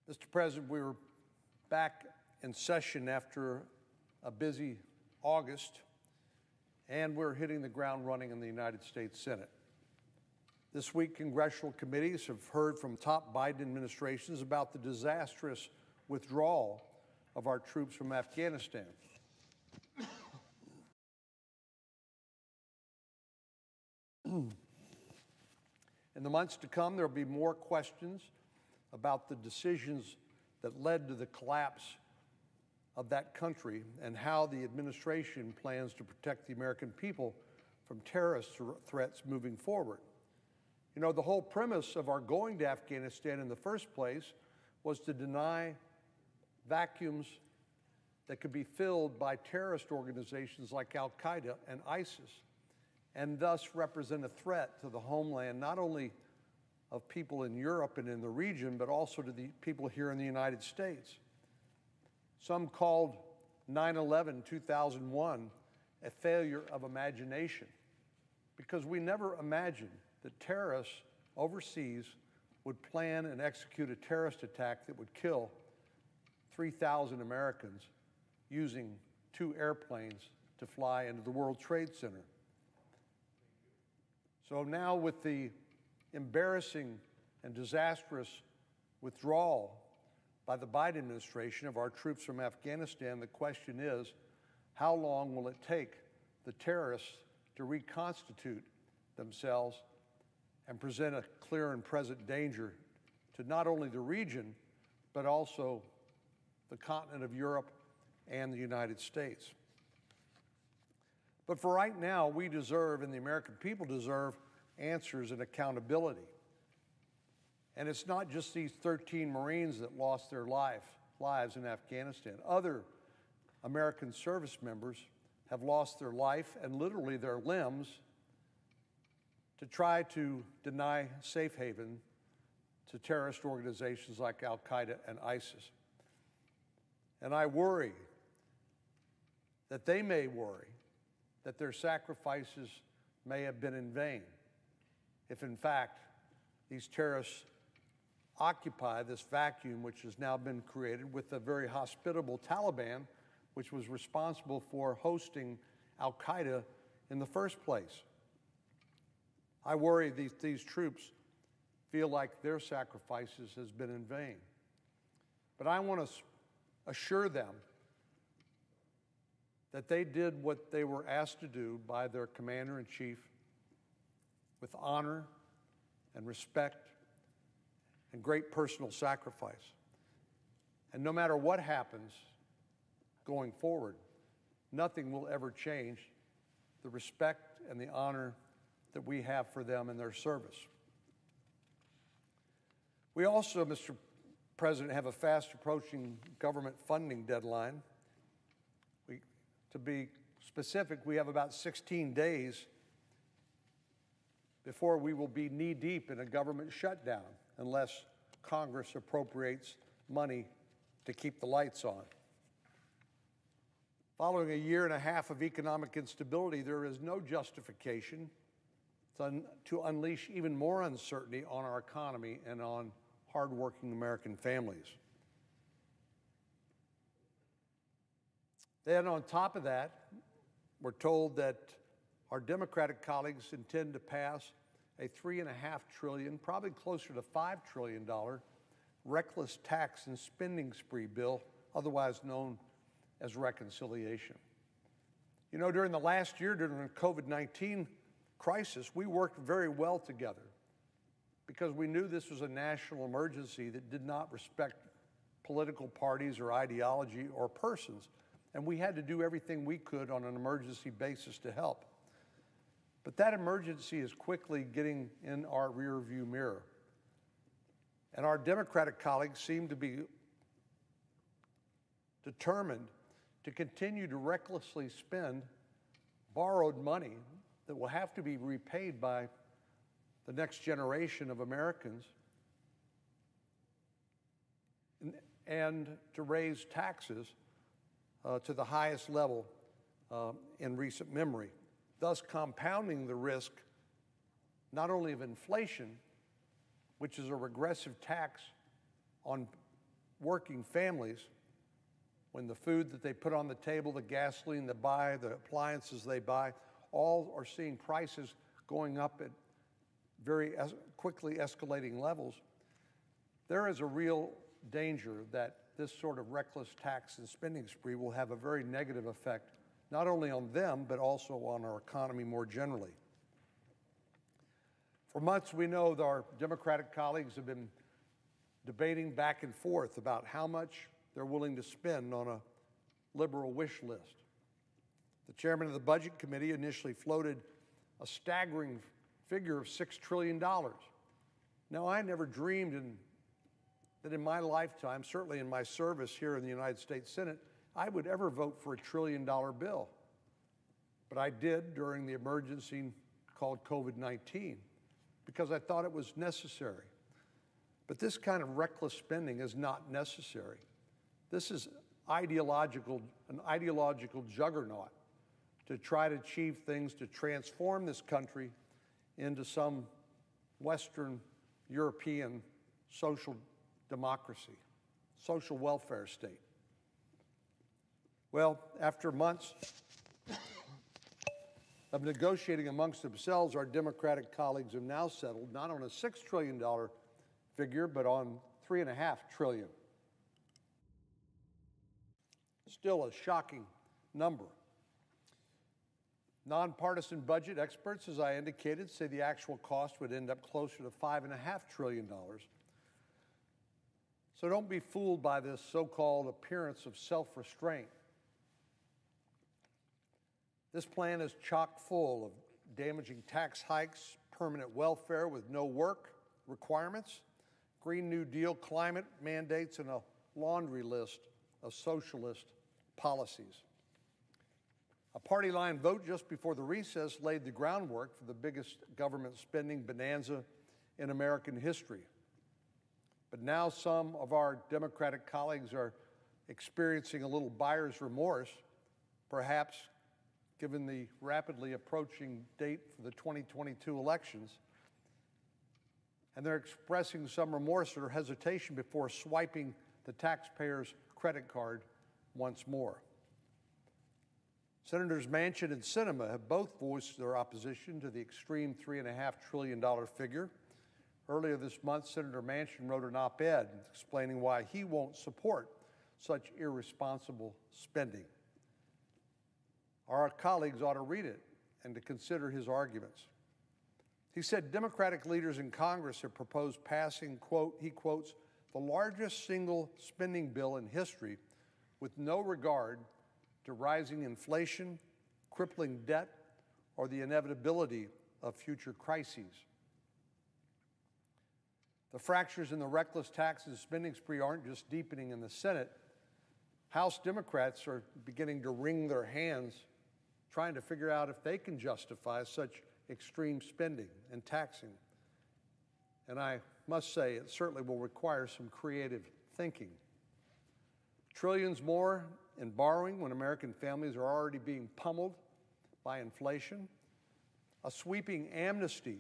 Mr. President, we were back in session after a busy August, and we're hitting the ground running in the United States Senate. This week, congressional committees have heard from top Biden administrations about the disastrous withdrawal of our troops from Afghanistan. In the months to come, there will be more questions about the decisions that led to the collapse of that country and how the administration plans to protect the American people from terrorist threats moving forward. You know, the whole premise of our going to Afghanistan in the first place was to deny vacuums that could be filled by terrorist organizations like Al-Qaeda and ISIS, and thus represent a threat to the homeland, not only of people in Europe and in the region, but also to the people here in the United States. Some called 9/11 2001 a failure of imagination, because we never imagined that terrorists overseas would plan and execute a terrorist attack that would kill 3,000 Americans using 2 airplanes to fly into the World Trade Center. So now, with the embarrassing and disastrous withdrawal by the Biden administration of our troops from Afghanistan, the question is, how long will it take the terrorists to reconstitute themselves and present a clear and present danger to not only the region, but also the continent of Europe and the United States? But for right now, we deserve, and the American people deserve, answers and accountability. And it's not just these 13 Marines that lost their lives in Afghanistan. Other American service members have lost their life and literally their limbs to try to deny safe haven to terrorist organizations like Al-Qaeda and ISIS. And I worry that they may worry that their sacrifices may have been in vain if, in fact, these terrorists occupy this vacuum which has now been created with the very hospitable Taliban, which was responsible for hosting Al-Qaeda in the first place. I worry these troops feel like their sacrifices has been in vain. But I want to assure them that they did what they were asked to do by their commander-in-chief with honor and respect and great personal sacrifice. And no matter what happens going forward, nothing will ever change the respect and the honor that we have for them in their service. We also, Mr. President, have a fast approaching government funding deadline. To be specific, we have about 16 days before we will be knee-deep in a government shutdown unless Congress appropriates money to keep the lights on. Following a year and a half of economic instability, there is no justification to unleash even more uncertainty on our economy and on hardworking American families. Then on top of that, we're told that our Democratic colleagues intend to pass a $3.5 trillion, probably closer to $5 trillion, reckless tax and spending spree bill, otherwise known as reconciliation. You know, during the last year, during the COVID-19 crisis, we worked very well together because we knew this was a national emergency that did not respect political parties or ideology or persons. And we had to do everything we could on an emergency basis to help. But that emergency is quickly getting in our rearview mirror. And our Democratic colleagues seem to be determined to continue to recklessly spend borrowed money that will have to be repaid by the next generation of Americans and to raise taxes to the highest level in recent memory, thus compounding the risk not only of inflation, which is a regressive tax on working families, when the food that they put on the table, the gasoline they buy, the appliances they buy, all are seeing prices going up at very quickly escalating levels, there is a real danger that this sort of reckless tax and spending spree will have a very negative effect, not only on them, but also on our economy more generally. For months, we know that our Democratic colleagues have been debating back and forth about how much they're willing to spend on a liberal wish list. The chairman of the Budget Committee initially floated a staggering figure of $6 trillion. Now, I never dreamed that in my lifetime, certainly in my service here in the United States Senate, I would ever vote for a $1 trillion bill. But I did during the emergency called COVID-19 because I thought it was necessary. But this kind of reckless spending is not necessary. This is an ideological juggernaut to try to achieve things to transform this country into some Western European social democracy, social welfare state. Well, after months of negotiating amongst themselves, our Democratic colleagues have now settled not on a $6 trillion figure, but on $3.5 trillion. Still a shocking number. Nonpartisan budget experts, as I indicated, say the actual cost would end up closer to $5.5 trillion. So don't be fooled by this so-called appearance of self-restraint. This plan is chock full of damaging tax hikes, permanent welfare with no work requirements, Green New Deal climate mandates, and a laundry list of socialist policies. A party line vote just before the recess laid the groundwork for the biggest government spending bonanza in American history. But now some of our Democratic colleagues are experiencing a little buyer's remorse, perhaps given the rapidly approaching date for the 2022 elections. And they're expressing some remorse or hesitation before swiping the taxpayer's credit card once more. Senators Manchin and Sinema have both voiced their opposition to the extreme $3.5 trillion figure. Earlier this month, Senator Manchin wrote an op-ed explaining why he won't support such irresponsible spending. Our colleagues ought to read it and to consider his arguments. He said Democratic leaders in Congress have proposed passing, quote, he quotes, the largest single spending bill in history with no regard to rising inflation, crippling debt, or the inevitability of future crises. The fractures in the reckless tax and spending spree aren't just deepening in the Senate. House Democrats are beginning to wring their hands, trying to figure out if they can justify such extreme spending and taxing. And I must say, it certainly will require some creative thinking. Trillions more in borrowing when American families are already being pummeled by inflation. A sweeping amnesty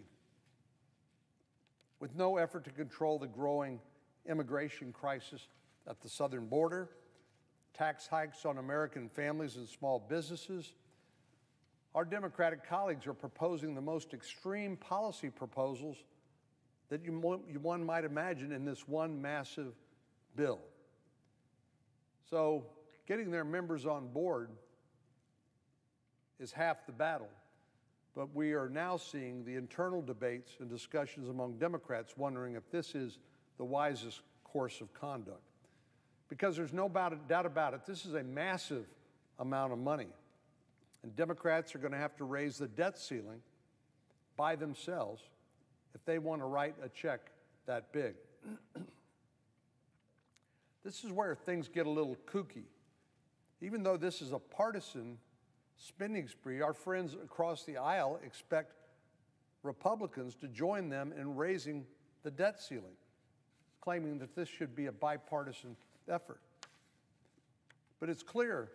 with no effort to control the growing immigration crisis at the southern border. Tax hikes on American families and small businesses. Our Democratic colleagues are proposing the most extreme policy proposals that one might imagine in this one massive bill. So getting their members on board is half the battle. But we are now seeing the internal debates and discussions among Democrats wondering if this is the wisest course of conduct. Because there's no doubt about it, this is a massive amount of money. And Democrats are going to have to raise the debt ceiling by themselves if they want to write a check that big. This is where things get a little kooky. Even though this is a partisan spending spree, our friends across the aisle expect Republicans to join them in raising the debt ceiling, claiming that this should be a bipartisan effort. But it's clear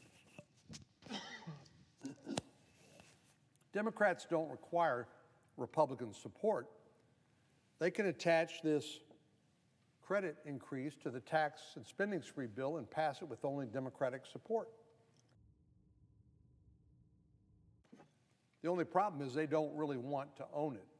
Democrats don't require Republican support. They can attach this credit increase to the tax and spending spree bill and pass it with only Democratic support. The only problem is they don't really want to own it.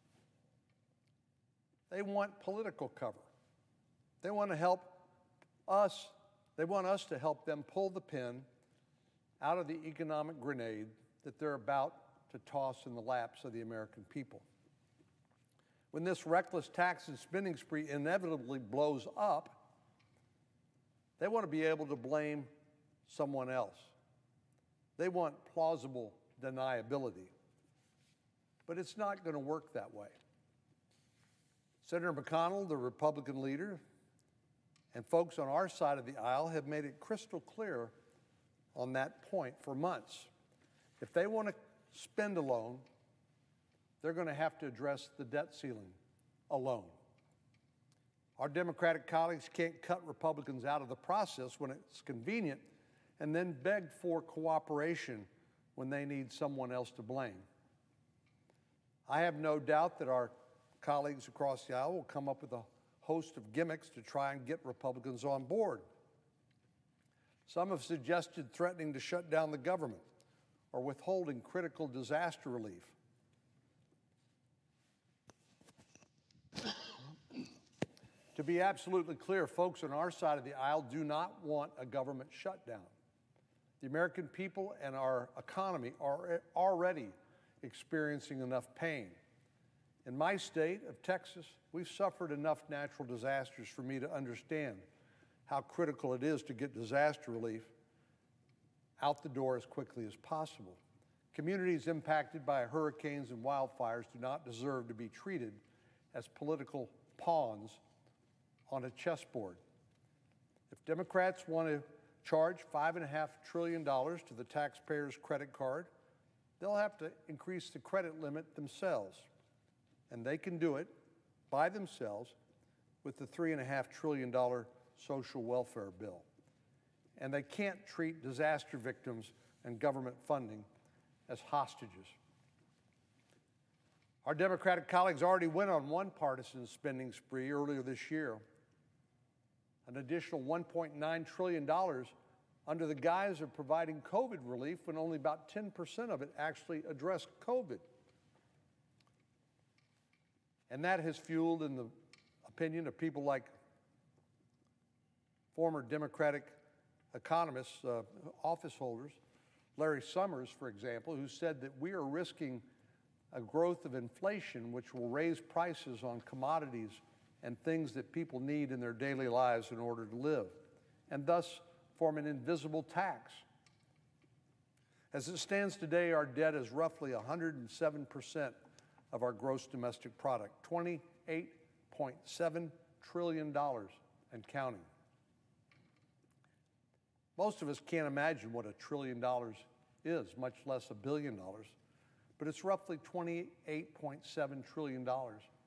They want political cover. They want to help us, they want us to help them pull the pin out of the economic grenade that they're about to toss in the laps of the American people. When this reckless tax and spending spree inevitably blows up, they want to be able to blame someone else. They want plausible deniability. But it's not going to work that way. Senator McConnell, the Republican leader, and folks on our side of the aisle have made it crystal clear on that point for months. If they want to spend alone, they're going to have to address the debt ceiling alone. Our Democratic colleagues can't cut Republicans out of the process when it's convenient and then beg for cooperation when they need someone else to blame. I have no doubt that our colleagues across the aisle will come up with a host of gimmicks to try and get Republicans on board. Some have suggested threatening to shut down the government or withholding critical disaster relief. To be absolutely clear, folks on our side of the aisle do not want a government shutdown. The American people and our economy are already experiencing enough pain. In my state of Texas, we've suffered enough natural disasters for me to understand how critical it is to get disaster relief out the door as quickly as possible. Communities impacted by hurricanes and wildfires do not deserve to be treated as political pawns on a chessboard. If Democrats want to charge $5.5 trillion to the taxpayer's credit card, they'll have to increase the credit limit themselves. And they can do it by themselves with the $3.5 trillion social welfare bill. And they can't treat disaster victims and government funding as hostages. Our Democratic colleagues already went on one partisan spending spree earlier this year, an additional $1.9 trillion under the guise of providing COVID relief when only about 10% of it actually addressed COVID. And that has fueled, in the opinion of people like former Democratic economists, office holders, Larry Summers, for example, who said that we are risking a growth of inflation which will raise prices on commodities and things that people need in their daily lives in order to live, and thus form an invisible tax. As it stands today, our debt is roughly 107% of our gross domestic product, $28.7 trillion and counting. Most of us can't imagine what $1 trillion is, much less $1 billion, but it's roughly $28.7 trillion